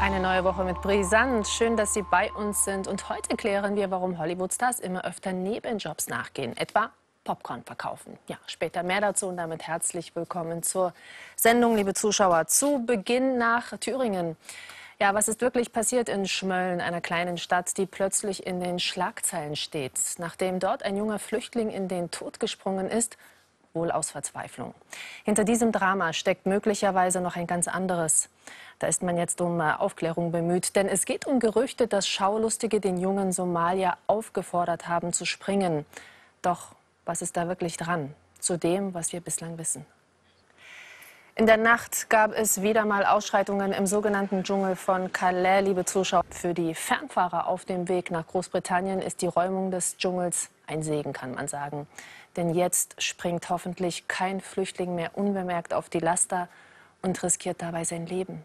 Eine neue Woche mit Brisant. Schön, dass Sie bei uns sind. Und heute klären wir, warum Hollywood-Stars immer öfter Nebenjobs nachgehen. Etwa Popcorn verkaufen. Ja, später mehr dazu und damit herzlich willkommen zur Sendung, liebe Zuschauer. Zu Beginn nach Thüringen. Ja, was ist wirklich passiert in Schmölln, einer kleinen Stadt, die plötzlich in den Schlagzeilen steht, nachdem dort ein junger Flüchtling in den Tod gesprungen ist, wohl aus Verzweiflung. Hinter diesem Drama steckt möglicherweise noch ein ganz anderes. Da ist man jetzt um Aufklärung bemüht, denn es geht um Gerüchte, dass Schaulustige den jungen Somalier aufgefordert haben zu springen. Doch was ist da wirklich dran, zu dem, was wir bislang wissen? In der Nacht gab es wieder mal Ausschreitungen im sogenannten Dschungel von Calais, liebe Zuschauer. Für die Fernfahrer auf dem Weg nach Großbritannien ist die Räumung des Dschungels ein Segen, kann man sagen. Denn jetzt springt hoffentlich kein Flüchtling mehr unbemerkt auf die Laster und riskiert dabei sein Leben.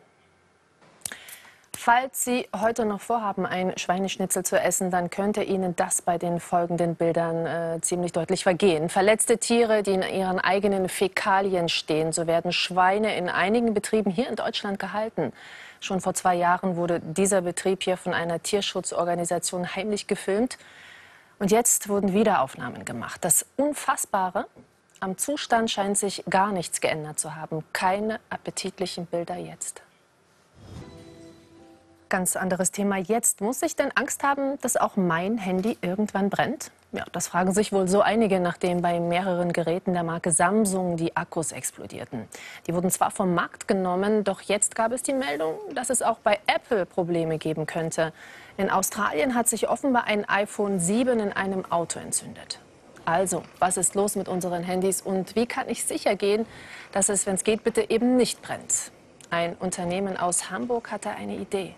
Falls Sie heute noch vorhaben, ein Schweineschnitzel zu essen, dann könnte Ihnen das bei den folgenden Bildern ziemlich deutlich vergehen. Verletzte Tiere, die in ihren eigenen Fäkalien stehen. So werden Schweine in einigen Betrieben hier in Deutschland gehalten. Schon vor 2 Jahren wurde dieser Betrieb hier von einer Tierschutzorganisation heimlich gefilmt. Und jetzt wurden Wiederaufnahmen gemacht. Das Unfassbare: am Zustand scheint sich gar nichts geändert zu haben. Keine appetitlichen Bilder jetzt. Ganz anderes Thema jetzt. Muss ich denn Angst haben, dass auch mein Handy irgendwann brennt? Ja, das fragen sich wohl so einige, nachdem bei mehreren Geräten der Marke Samsung die Akkus explodierten. Die wurden zwar vom Markt genommen, doch jetzt gab es die Meldung, dass es auch bei Apple Probleme geben könnte. In Australien hat sich offenbar ein iPhone 7 in einem Auto entzündet. Also, was ist los mit unseren Handys und wie kann ich sicher gehen, dass es, wenn es geht, bitte eben nicht brennt? Ein Unternehmen aus Hamburg hatte eine Idee.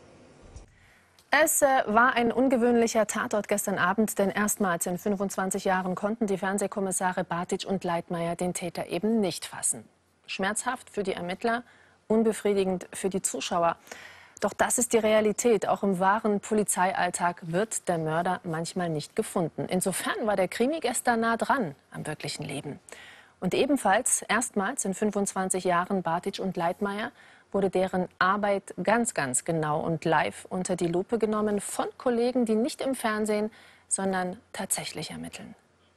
Es war ein ungewöhnlicher Tatort gestern Abend, denn erstmals in 25 Jahren konnten die Fernsehkommissare Bartitsch und Leitmayr den Täter eben nicht fassen. Schmerzhaft für die Ermittler, unbefriedigend für die Zuschauer. Doch das ist die Realität. Auch im wahren Polizeialltag wird der Mörder manchmal nicht gefunden. Insofern war der Krimi gestern nah dran am wirklichen Leben. Und ebenfalls erstmals in 25 Jahren Bartitsch und Leitmayr wurde deren Arbeit ganz genau und live unter die Lupe genommen von Kollegen, die nicht im Fernsehen, sondern tatsächlich ermitteln.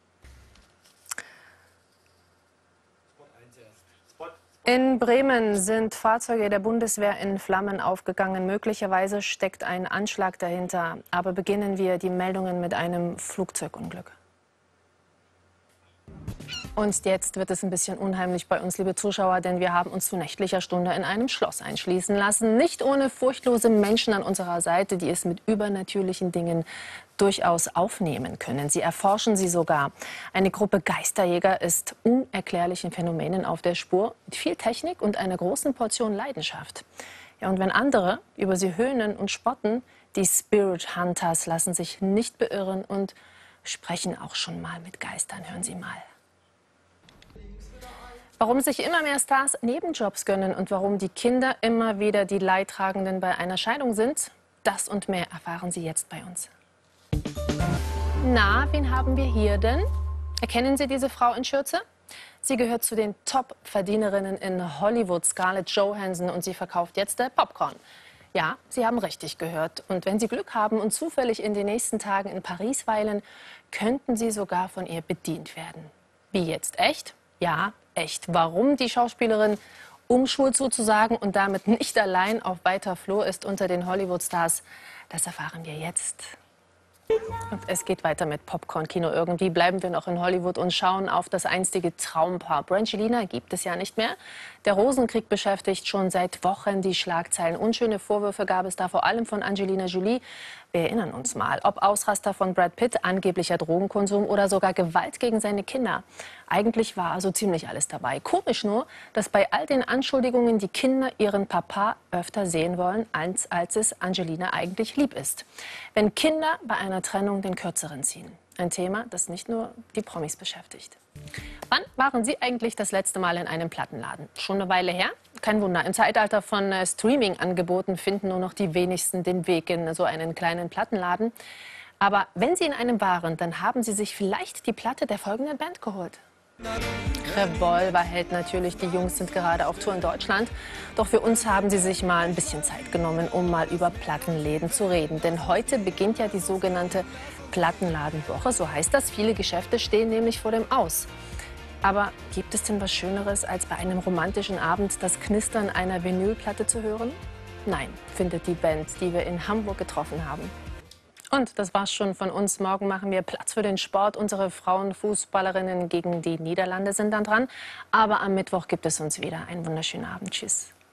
In Bremen sind Fahrzeuge der Bundeswehr in Flammen aufgegangen. Möglicherweise steckt ein Anschlag dahinter. Aber beginnen wir die Meldungen mit einem Flugzeugunglück. Und jetzt wird es ein bisschen unheimlich bei uns, liebe Zuschauer, denn wir haben uns zu nächtlicher Stunde in einem Schloss einschließen lassen. Nicht ohne furchtlose Menschen an unserer Seite, die es mit übernatürlichen Dingen durchaus aufnehmen können. Sie erforschen sie sogar. Eine Gruppe Geisterjäger ist unerklärlichen Phänomenen auf der Spur, mit viel Technik und einer großen Portion Leidenschaft. Ja, und wenn andere über sie höhnen und spotten, die Spirit Hunters lassen sich nicht beirren und sprechen auch schon mal mit Geistern. Hören Sie mal. Warum sich immer mehr Stars Nebenjobs gönnen und warum die Kinder immer wieder die Leidtragenden bei einer Scheidung sind, das und mehr erfahren Sie jetzt bei uns. Na, wen haben wir hier denn? Erkennen Sie diese Frau in Schürze? Sie gehört zu den Top-Verdienerinnen in Hollywood, Scarlett Johansson, und sie verkauft jetzt Popcorn. Ja, Sie haben richtig gehört. Und wenn Sie Glück haben und zufällig in den nächsten Tagen in Paris weilen, könnten Sie sogar von ihr bedient werden. Wie jetzt? Echt? Ja, echt. Warum die Schauspielerin umschult sozusagen und damit nicht allein auf weiter Flur ist unter den Hollywood-Stars, das erfahren wir jetzt. Und es geht weiter mit Popcorn-Kino. Irgendwie bleiben wir noch in Hollywood und schauen auf das einstige Traumpaar. Brangelina gibt es ja nicht mehr. Der Rosenkrieg beschäftigt schon seit Wochen die Schlagzeilen. Unschöne Vorwürfe gab es da vor allem von Angelina Jolie. Wir erinnern uns mal, ob Ausraster von Brad Pitt, angeblicher Drogenkonsum oder sogar Gewalt gegen seine Kinder. Eigentlich war also ziemlich alles dabei. Komisch nur, dass bei all den Anschuldigungen die Kinder ihren Papa öfter sehen wollen, als es Angelina eigentlich lieb ist. Wenn Kinder bei einer Trennung den Kürzeren ziehen. Ein Thema, das nicht nur die Promis beschäftigt. Wann waren Sie eigentlich das letzte Mal in einem Plattenladen? Schon eine Weile her? Kein Wunder, im Zeitalter von Streaming-Angeboten finden nur noch die wenigsten den Weg in so einen kleinen Plattenladen. Aber wenn Sie in einem waren, dann haben Sie sich vielleicht die Platte der folgenden Band geholt. Revolver hält natürlich, die Jungs sind gerade auf Tour in Deutschland. Doch für uns haben sie sich mal ein bisschen Zeit genommen, um mal über Plattenläden zu reden. Denn heute beginnt ja die sogenannte Plattenladenwoche, so heißt das. Viele Geschäfte stehen nämlich vor dem Aus. Aber gibt es denn was Schöneres, als bei einem romantischen Abend das Knistern einer Vinylplatte zu hören? Nein, findet die Band, die wir in Hamburg getroffen haben. Und das war's schon von uns. Morgen machen wir Platz für den Sport. Unsere Frauenfußballerinnen gegen die Niederlande sind dann dran. Aber am Mittwoch gibt es uns wieder. Einen wunderschönen Abend. Tschüss.